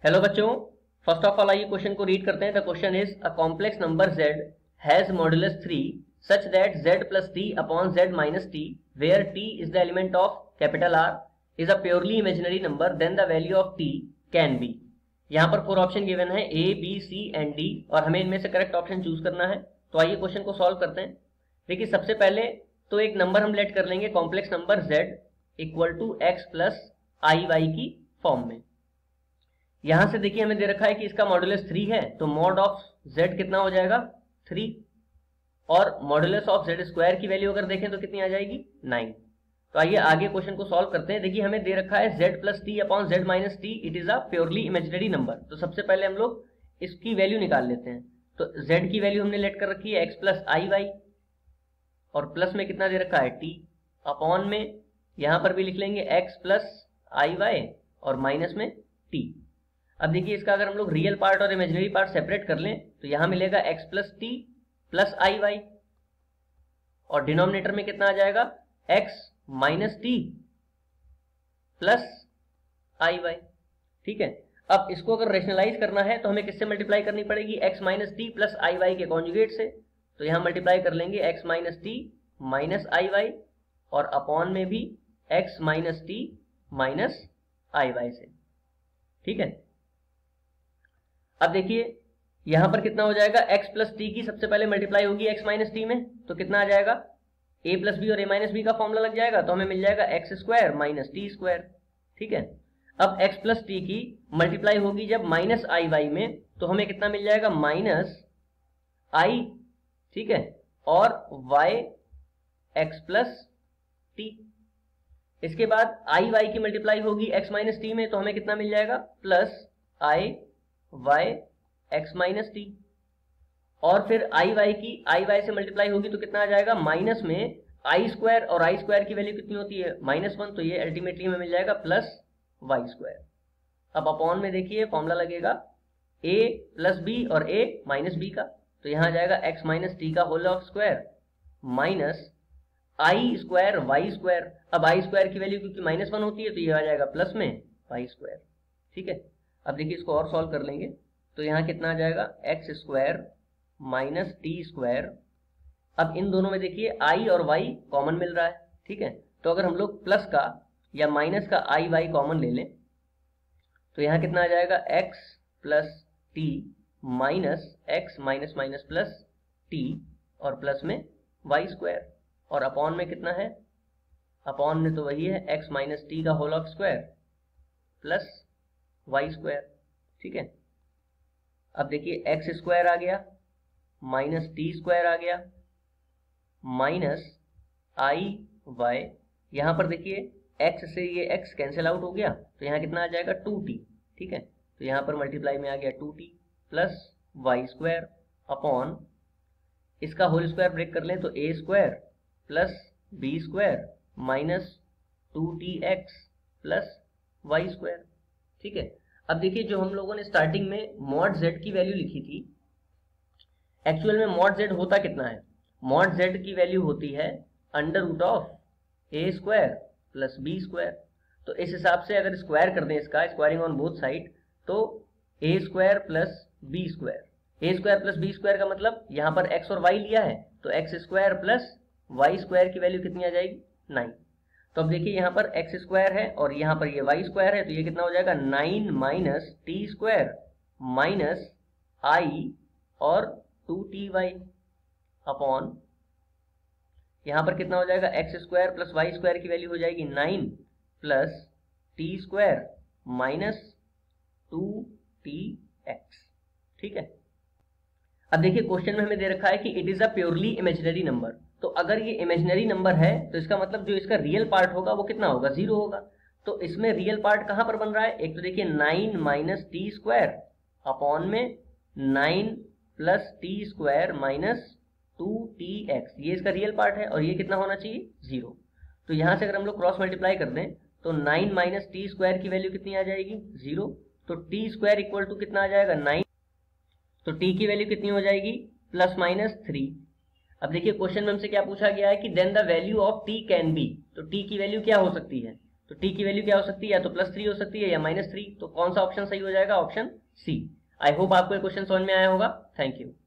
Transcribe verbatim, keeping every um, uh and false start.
Hello बच्चों, first of all आइए question को रीड करते हैं। The question is a complex number z has modulus three such that z plus t upon z minus t where t is the element of capital R is a purely imaginary number then the value of t can be. यहाँ पर four option given है a b c and d और हमें इनमें से correct option choose करना है। तो आइए क्वेश्चन को सॉल्व करते हैं। देखिए सबसे पहले तो एक नंबर हम लेट कर लेंगे complex number z equal to x plus i y की फॉर्म में। यहां से देखिए हमें दे रखा है कि इसका मॉडुलस थ्री है, तो मॉड ऑफ z कितना हो जाएगा थ्री, और मॉडुलस ऑफ z स्क्वायर की वैल्यू अगर देखें तो कितनी आ जाएगी नाइन। तो आइए आगे क्वेश्चन को सॉल्व करते हैं। देखिए हमें दे रखा है z plus t upon z minus t, it is a purely imaginary number. तो सबसे पहले हम लोग इसकी वैल्यू निकाल लेते हैं। तो z की वैल्यू हमने लेट कर रखी है x प्लस आई वाई, और प्लस में कितना दे रखा है t, अपॉन में यहां पर भी लिख लेंगे x प्लस आई वाई और माइनस में t। अब देखिए इसका अगर हम लोग रियल पार्ट और इमेजिनरी पार्ट सेपरेट कर लें तो यहां मिलेगा x plus t plus i y, और डिनोमिनेटर में कितना आ जाएगा x minus t plus i y. ठीक है, अब इसको अगर रेशनलाइज करना है तो हमें किससे मल्टीप्लाई करनी पड़ेगी, x minus t plus i y के कॉन्जुगेट से। तो यहां मल्टीप्लाई कर लेंगे x minus t minus i y और अपॉन में भी x minus t minus i y से। ठीक है, अब देखिए यहां पर कितना हो जाएगा, x प्लस टी की सबसे पहले मल्टीप्लाई होगी x माइनस टी में, तो कितना आ जाएगा a प्लस बी और a माइनस बी का फॉर्मूला लग जाएगा, तो हमें मिल जाएगा x square minus t square. ठीक है, अब x प्लस टी की मल्टीप्लाई होगी जब माइनस आई वाई में, तो हमें कितना मिल जाएगा माइनस आई, ठीक है, और y x प्लस टी। इसके बाद आई वाई की मल्टीप्लाई होगी x माइनस टी में, तो हमें कितना मिल जाएगा plus i y x minus t, और फिर आई वाई की आई वाई से मल्टीप्लाई होगी तो कितना आ जाएगा माइनस में आई स्क्वायर, और आई स्क्वायर की वैल्यू कितनी होती है माइनस वन, तो ये अल्टीमेटली हमें मिल जाएगा प्लस वाई स्क्वायर। अब अपॉन में देखिए फॉर्मूला लगेगा a प्लस बी और a माइनस बी का, तो यहां आ जाएगा x माइनस टी का whole of square minus i square y square. अब आई स्क्वायर की वैल्यू क्योंकि माइनस वन होती है तो ये आ जाएगा प्लस में वाई स्क्वायर। ठीक है, अब देखिए इसको और सॉल्व कर लेंगे तो यहाँ कितना आ जाएगा x square minus t square. अब इन दोनों में देखिए i और y कॉमन मिल रहा है। ठीक है, तो अगर हम लोग प्लस का या माइनस का आई वाई कॉमन ले लें तो यहाँ कितना आ जाएगा x plus t minus x minus minus plus t और प्लस में वाई स्क्वायर, और अपॉन में कितना है, अपॉन में तो वही है x माइनस टी का whole of square plus y square. ठीक है, अब देखिए एक्स स्क्वायर आ गया माइनस टी स्क्वायर आ गया माइनस आई वाई, यहां पर देखिए x से ये x कैंसिल आउट हो गया तो यहाँ कितना आ जाएगा टू टी। ठीक है, तो यहाँ पर मल्टीप्लाई में आ गया two t plus y square upon इसका होल स्क्वायर ब्रेक कर लें तो a square plus b square minus two t x plus y square. ठीक है, अब देखिए जो हम लोगों ने स्टार्टिंग में मॉड z की वैल्यू लिखी थी, एक्चुअल में मॉड z होता कितना है, मॉड z की वैल्यू होती है under root of a square plus b square. तो इस हिसाब से अगर स्क्वायर कर दें इसका, स्क्वायरिंग ऑन बोथ साइड, तो a square plus b square, a square plus b square का मतलब यहाँ पर x और y लिया है तो x square plus y square की वैल्यू कितनी आ जाएगी नाइन। तो अब देखिए यहाँ पर एक्स स्क्वायर है और यहाँ पर ये वाई स्क्वायर है, तो ये कितना हो जाएगा nine minus t square minus i और टू टी वाई अपॉन यहाँ पर कितना हो जाएगा x square plus y square की वैल्यू हो जाएगी nine plus t square minus two t x. ठीक है, अब देखिए क्वेश्चन में हमें दे रखा है कि it is a purely imaginary number. तो अगर ये इमेजिनरी नंबर है तो इसका मतलब जो इसका रियल पार्ट होगा वो कितना होगा, जीरो होगा। तो इसमें रियल पार्ट कहां पर बन रहा है, एक तो देखिए nine minus t square upon में nine plus t square minus two t x, ये इसका रियल पार्ट है और ये कितना होना चाहिए जीरो। तो यहां से अगर हम लोग क्रॉस मल्टीप्लाई कर दें तो नाइन माइनस टी स्क्वायर की वैल्यू कितनी आ जाएगी जीरो, तो टी स्क्वायर इक्वल टू कितना आ जाएगा नाइन, तो टी की वैल्यू कितनी हो जाएगी प्लस माइनस थ्री। अब देखिए क्वेश्चन में हमसे क्या पूछा गया है कि then the value of t can be, तो t की वैल्यू क्या हो सकती है, तो टी की वैल्यू क्या हो सकती है, या तो प्लस थ्री हो सकती है या माइनस थ्री। तो कौन सा ऑप्शन सही हो जाएगा, ऑप्शन सी। आई होप आपको ये क्वेश्चन समझ में आया होगा। Thank you.